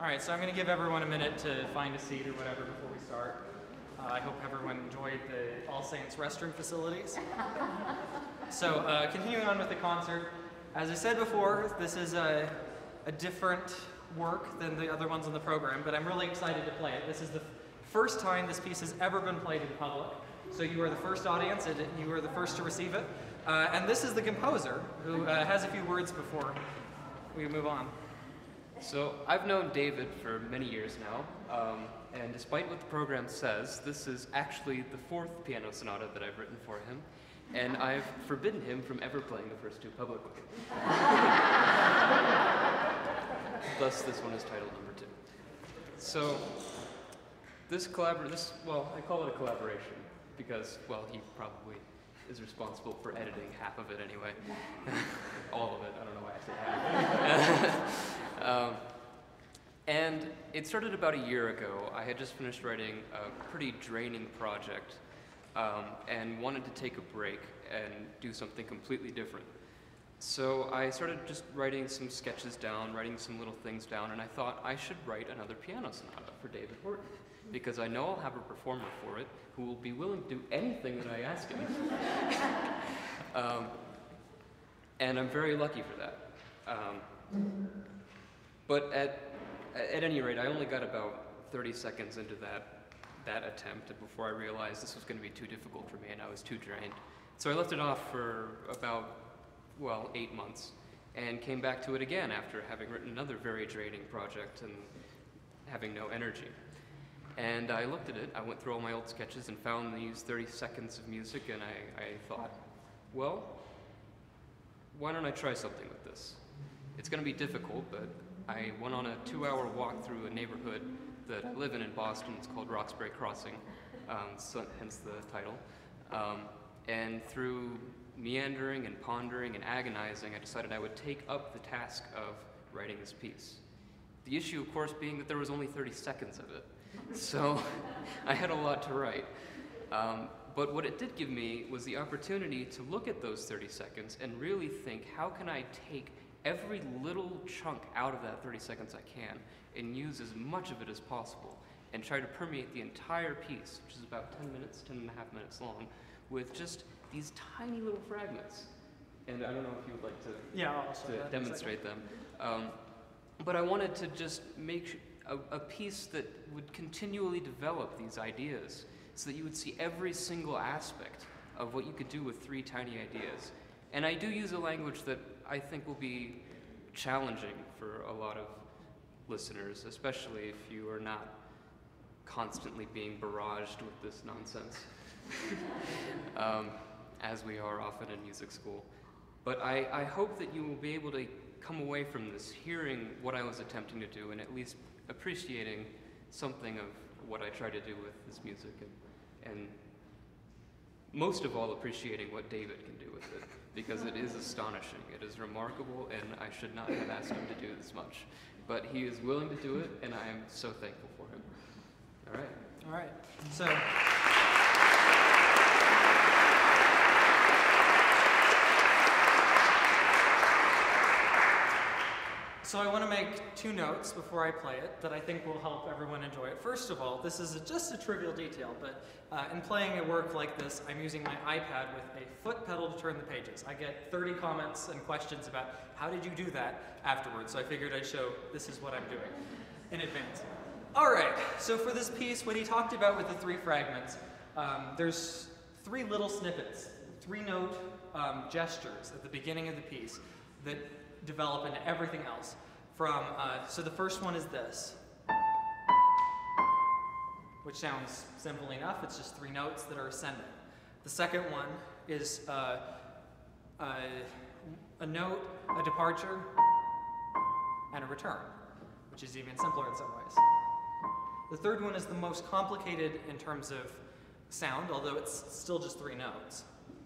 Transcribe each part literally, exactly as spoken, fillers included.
All right, so I'm going to give everyone a minute to find a seat or whatever before we start. Uh, I hope everyone enjoyed the All Saints restroom facilities. So uh, continuing on with the concert, as I said before, this is a, a different work than the other ones on the program, but I'm really excited to play it. This is the first time this piece has ever been played in public, so you are the first audience and you are the first to receive it. Uh, and this is the composer, who uh, has a few words before we move on. So I've known David for many years now, um, and despite what the program says, this is actually the fourth piano sonata that I've written for him, and I've forbidden him from ever playing the first two publicly. Thus, this one is titled number two. So this collabor- this, well, I call it a collaboration because, well, he probably is responsible for editing half of it anyway. All of it, I don't know why I said half. um, and it started about a year ago. I had just finished writing a pretty draining project um, and wanted to take a break and do something completely different. So I started just writing some sketches down, writing some little things down, and I thought I should write another piano sonata for David Horton, because I know I'll have a performer for it who will be willing to do anything that I ask him. um, and I'm very lucky for that. Um, but at, at any rate, I only got about thirty seconds into that, that attempt before I realized this was going to be too difficult for me and I was too drained. So I left it off for about, well, eight months and came back to it again after having written another very draining project and having no energy. And I looked at it, I went through all my old sketches and found these thirty seconds of music, and I, I thought, well, why don't I try something with this? It's going to be difficult, but I went on a two-hour walk through a neighborhood that I live in in Boston. It's called Roxbury Crossing, um, so, hence the title. Um, and through meandering and pondering and agonizing, I decided I would take up the task of writing this piece. The issue, of course, being that there was only thirty seconds of it. So I had a lot to write. Um, but what it did give me was the opportunity to look at those thirty seconds and really think, how can I take every little chunk out of that thirty seconds I can and use as much of it as possible and try to permeate the entire piece, which is about ten minutes, ten and a half minutes long, with just these tiny little fragments. And I don't know if you would like to, yeah, I'll to demonstrate them. Um, but I wanted to just make A, a piece that would continually develop these ideas so that you would see every single aspect of what you could do with three tiny ideas. And I do use a language that I think will be challenging for a lot of listeners, especially if you are not constantly being barraged with this nonsense, um, as we are often in music school. But I, I hope that you will be able to come away from this hearing what I was attempting to do and at least appreciating something of what I try to do with this music, and, and most of all appreciating what David can do with it, because it is astonishing, it is remarkable, and I should not have asked him to do this much. But he is willing to do it, and I am so thankful for him. All right. All right. So. So I want to make two notes before I play it that I think will help everyone enjoy it. First of all, this is a, just a trivial detail, but uh, in playing a work like this, I'm using my iPad with a foot pedal to turn the pages. I get thirty comments and questions about how did you do that afterwards, so I figured I'd show this is what I'm doing in advance. All right, so for this piece, what he talked about with the three fragments, um, there's three little snippets, three note um, gestures at the beginning of the piece that develop into everything else. From, uh, so the first one is this, which sounds simple enough. It's just three notes that are ascending. The second one is uh, uh, a note, a departure, and a return, which is even simpler in some ways. The third one is the most complicated in terms of sound, although it's still just three notes.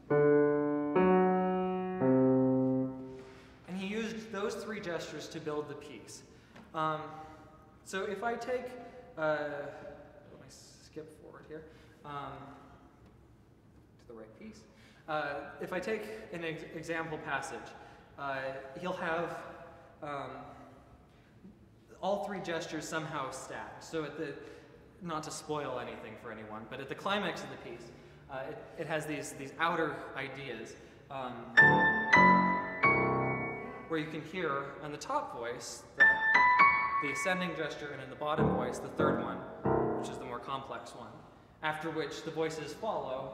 Those three gestures to build the piece. Um, so if I take, uh, let me skip forward here, um, to the right piece. Uh, if I take an ex example passage, uh, he'll have um, all three gestures somehow stacked. So at the, not to spoil anything for anyone, but at the climax of the piece, uh, it, it has these, these outer ideas um, where you can hear on the top voice the, the ascending gesture, and in the bottom voice, the third one, which is the more complex one, after which the voices follow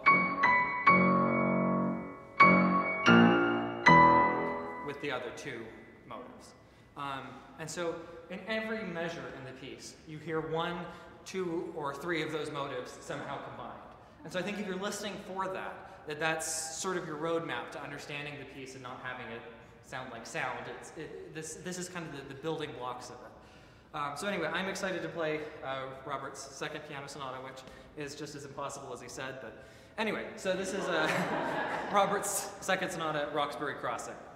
with the other two motives. Um, and so in every measure in the piece, you hear one, two, or three of those motives somehow combined. And so I think if you're listening for that, that that's sort of your roadmap to understanding the piece and not having it sound like sound. It's, it, this, this is kind of the, the building blocks of it. Um, so anyway, I'm excited to play uh, Robert's second piano sonata, which is just as impossible as he said. But anyway, so this is uh, Robert's second sonata, Roxbury Crossing.